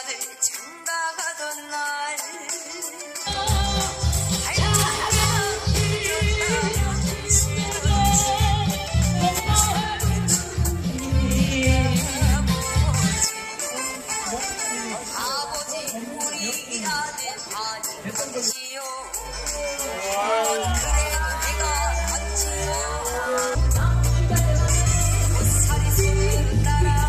다들 장가가던 날 아버지 우리 아들 아니지요. 그래도 내가 같지요. 옷살이 쓰는 나라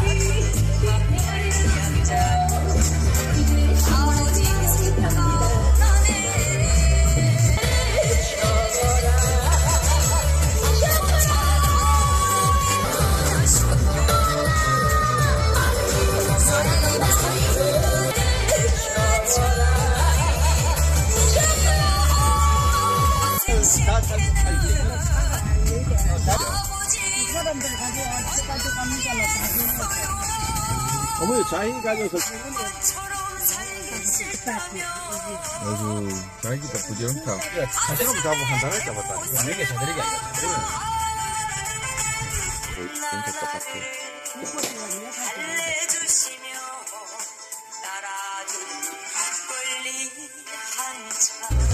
양자 아버지 생각나네. 어머니 자기 가져서 아이고 자기가 부지런다. 자신감 잡고 한다고 잡았다. 만약에 자들에게 아니라 진짜 똑같아. 달래주시며 나라도 막걸리 한잔